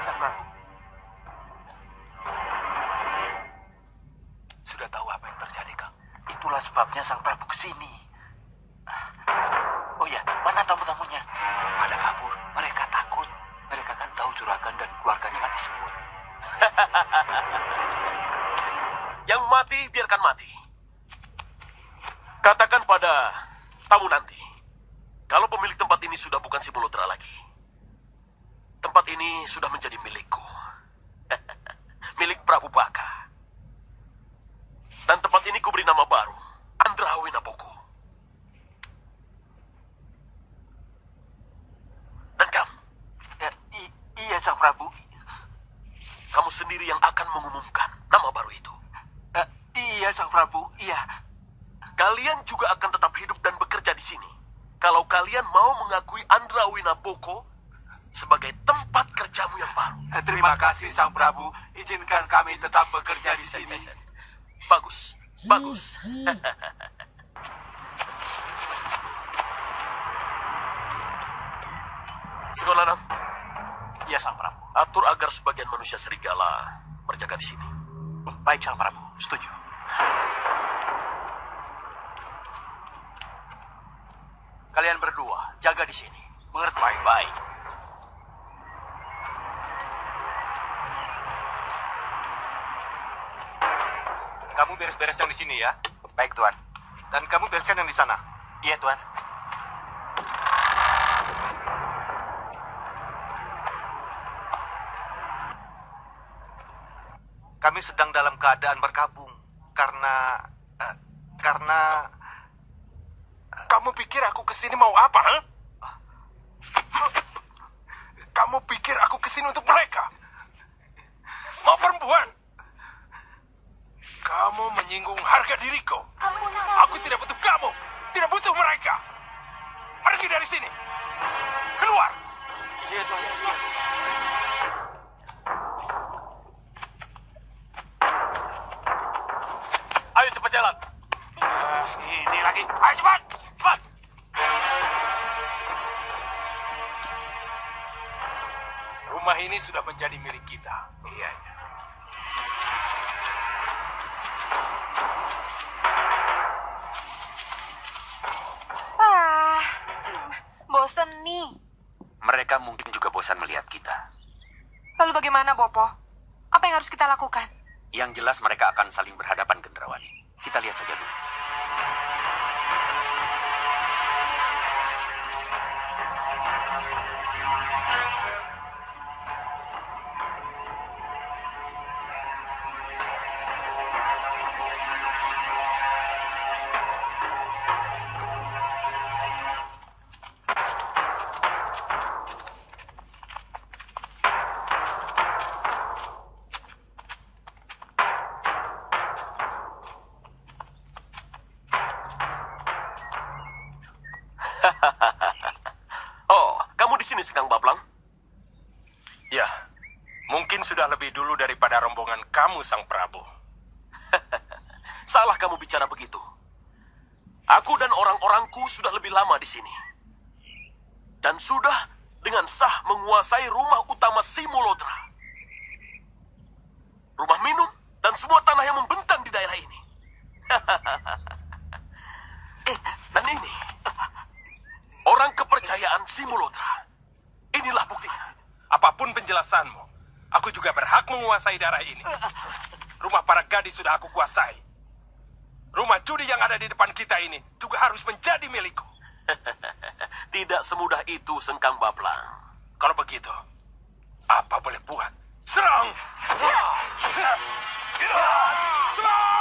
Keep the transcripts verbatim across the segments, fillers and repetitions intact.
Sang Prabu. Sudah tahu apa yang terjadi, Kang? Itulah sebabnya Sang Prabu ke sini. Oh ya, mana tamu-tamunya? Pada kabur. Mereka takut. Mereka kan tahu juragan dan keluarganya mati semua. Yang mati, biarkan mati. Katakan pada tamu nanti, kalau pemilik tempat ini sudah bukan si Molotra lagi. Tempat ini sudah menjadi milikku. Milik Prabu Baka. Dan tempat ini kuberi nama baru, Andrahawinapoko. Dan kamu? Ya, i- iya, Sang Prabu. Kamu sendiri yang akan mengumumkan nama baru itu. Uh, iya, Sang Prabu, iya. Kalian juga akan tetap hidup dan bekerja di sini. Kalau kalian mau mengakui Andrahawinapoko sebagai tempat kerjamu yang baru. Eh, Terima kasih, Sang Prabu. Izinkan kami tetap bekerja di sini. Bagus, bagus. Sekolah enam. Iya, Sang Prabu. Atur agar sebagian manusia serigala berjaga di sini. Baik, Sang Prabu. Setuju. Kalian berdua, jaga di sini. Mengerti? Baik-baik. Kamu beres-beres yang di sini ya. Baik, Tuan. Dan kamu bereskan yang di sana. Iya, Tuan. Kami sedang dalam keadaan berkabung. Karena... eh, karena... Kamu pikir aku kesini mau apa, ha? Kamu pikir aku kesini untuk mereka? Mau perempuan? Kamu menyinggung harga diriku. Aku tidak butuh kamu. Tidak butuh mereka. Pergi dari sini. Keluar. Iya, Tuan. Ayo cepat jalan. Ah, ini lagi. Ayo cepat. Cepat. Rumah ini sudah menjadi milik kita. Iya, iya. Wah, bosen nih. Mereka mungkin juga bosan melihat kita. Lalu bagaimana, Bopo? Apa yang harus kita lakukan? Yang jelas mereka akan saling berhadapan, Gendrawani. Kita lihat saja dulu. Oh, kamu di sini, Sekang Baplang? Ya, mungkin sudah lebih dulu daripada rombongan kamu, Sang Prabu. Salah kamu bicara begitu. Aku dan orang-orangku sudah lebih lama di sini. Dan sudah dengan sah menguasai rumah utama Simulodra. Rumah minum dan semua tanah yang membentang di daerah ini. Eh, dan ini orang kepercayaan Simulodra. Inilah buktinya. Apapun penjelasanmu, aku juga berhak menguasai daerah ini. Rumah para gadis sudah aku kuasai. Rumah judi yang ada di depan kita ini juga harus menjadi milikku. Tidak semudah itu, Sengkang Baplang. Kalau begitu, apa boleh buat? Serang! Serang!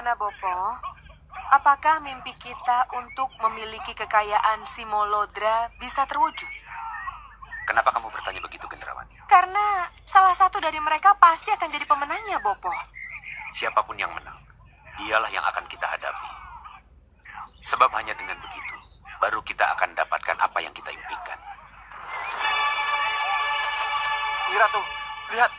Bagaimana, Bopo? Apakah mimpi kita untuk memiliki kekayaan Simolodra bisa terwujud? Kenapa kamu bertanya begitu, Gendrawani? Karena salah satu dari mereka pasti akan jadi pemenangnya, Bopo. Siapapun yang menang, dialah yang akan kita hadapi. Sebab hanya dengan begitu, baru kita akan dapatkan apa yang kita impikan. Wiratu, lihat.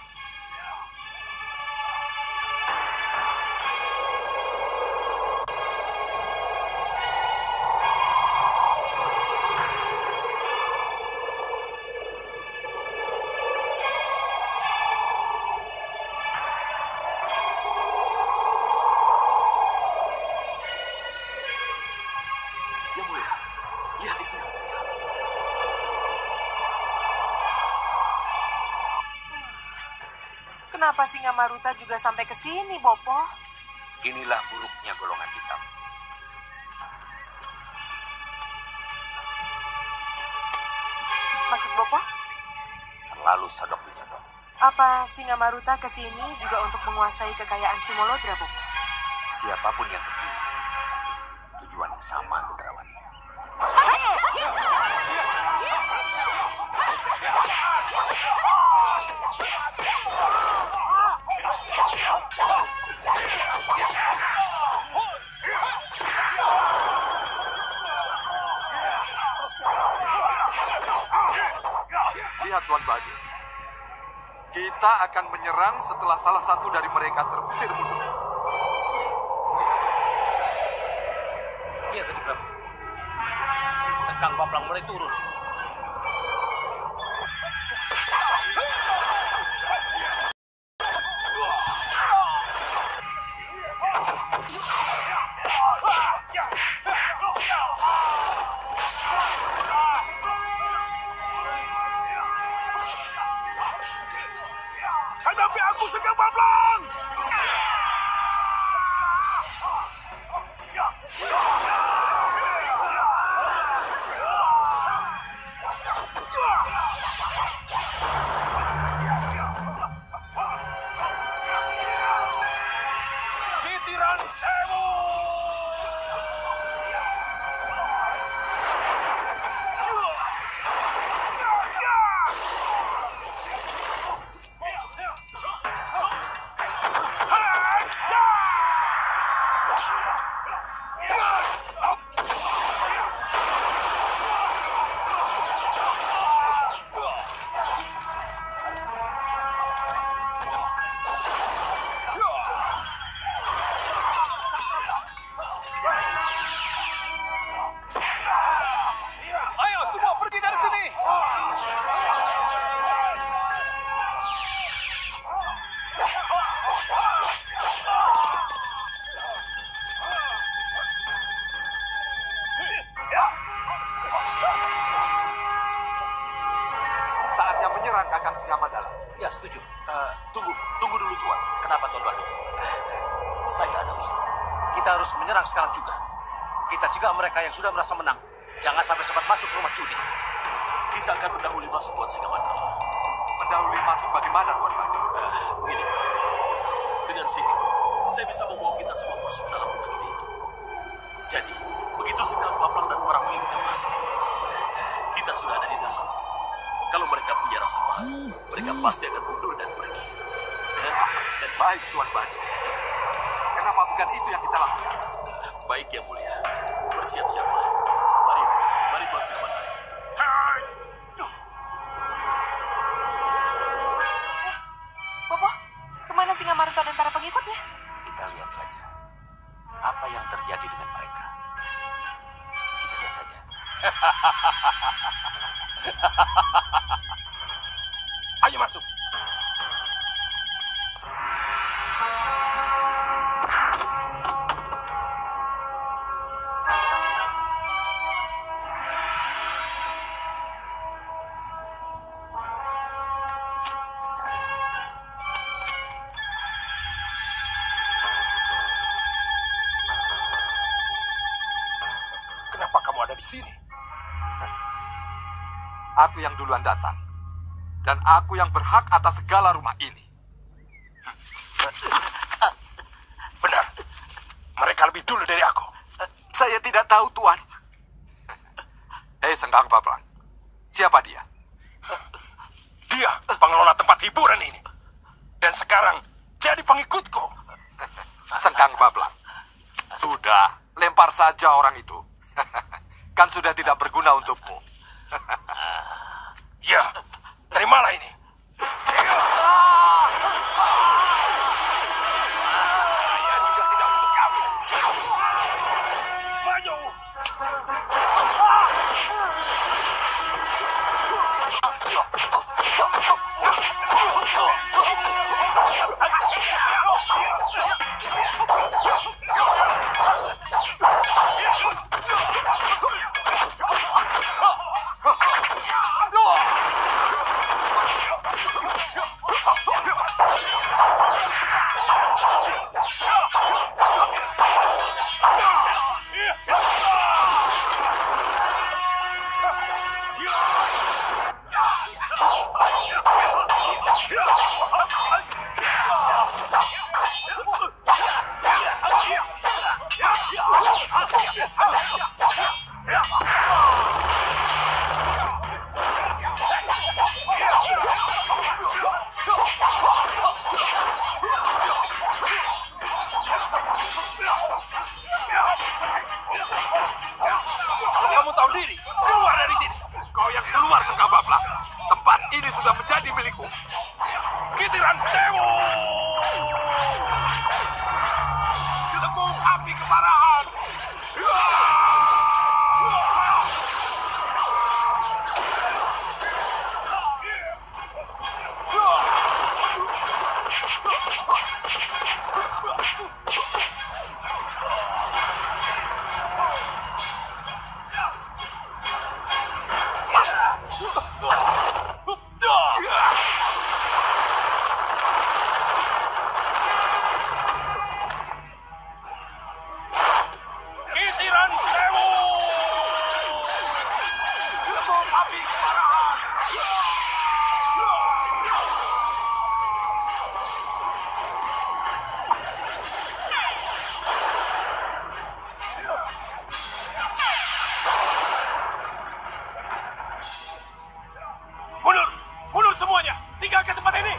Yang mulia, lihat itu yang mulia. Kenapa Singa Maruta juga sampai ke sini, Bopo? Inilah buruknya golongan hitam. Maksud Bopo? Selalu sodok menyodok. Apa Singa Maruta ke sini juga untuk menguasai kekayaan Simolodra, Bopo? Siapapun yang kesini, tujuannya sama, Gendrawani. Lihat Tuan Badi. Kita akan menyerang setelah salah satu dari mereka terusir mundur. Lihat tadi Prabu. Sekang Baplang mulai turun. Hadapi aku, Sekang Baplang! Kitiran Sewu! Ayo semua pergi dari sini. Saatnya menyerang Kakang Singamandala. Ya, setuju. Eh, tunggu, tunggu dulu Tuan. Kenapa Tuan Badur? Saya ada usul. Kita harus menyerang sekarang juga. Kita cegah mereka yang sudah merasa menang. Jangan sampai sempat masuk ke rumah judi. Kita akan mendahului masuk Tuan Singamandala. Mendahului masuk bagaimana Tuan Badi? Eh, begini, dengan sihir, saya bisa membawa kita semua masuk dalam rumah judi itu. Jadi, begitu Sekang Baplang dan para pengikutnya masuk, kita sudah ada di dalam. Kalau mereka punya rasa malu, mereka pasti akan mundur dan pergi. Eh, Baik Tuan Badi. Kenapa bukan itu yang kita lakukan? Baik yang mulia, bersiap-siaplah. Mari, mari Tuan Singamandala. Bopo, kemana Singa Maruta dan para pengikutnya? Kita lihat saja apa yang terjadi dengan mereka. Kita lihat saja. Ayo masuk. Kenapa kamu ada di sini? Aku yang duluan datang. Dan aku yang berhak atas segala rumah ini. Benar. mereka lebih dulu dari aku. Saya tidak tahu, Tuan. Hei, Sengkang Bablang. Siapa dia? Dia pengelola tempat hiburan ini. Dan sekarang jadi pengikutku. Sengkang Bablang. Sudah, lempar saja orang itu. Kan sudah tidak berguna untukmu. Ya, terimalah ini. Maju. Kamu tahu diri, keluar dari sini. Kau yang keluar, Sengkang Bablang. Tempat ini sudah menjadi milikku. Kitiran Sewu. Gelembung api kemarahan. Kitiran Sewu. Gelembung api kemarahan. Mundur, mundur semuanya. Tinggalkan tempat ini.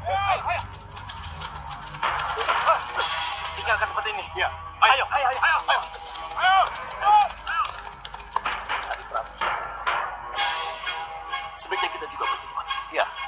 Tinggalkan tempat ini. Ya, Ayo, ayo, ayo, ayo. ayo. ayo. Adik Prabu sudah pergi. Sebaiknya kita juga pergi, Tuan. Ya,